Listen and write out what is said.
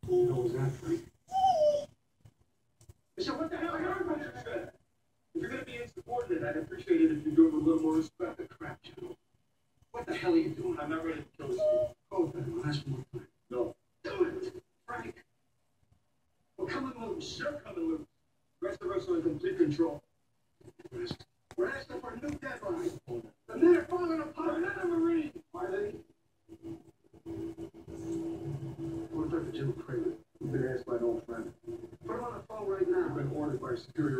How was that, Frank? So what the hell? I heard what you said. If you're going to be insubordinate, I'd appreciate it if you do it with a little more respect. The crap, General. What the hell are you doing? I'm not ready to kill this dude. Oh, then I'll ask one more time. No. Do it, Frank. We're coming loose. You're coming loose. The rest of us are in complete control. We're asking for a new deadline. The men are falling apart. Another Marine. Are they? What about the General Kramer? We've been asked by an old friend. Put him on the phone right now. I've been ordered by a superior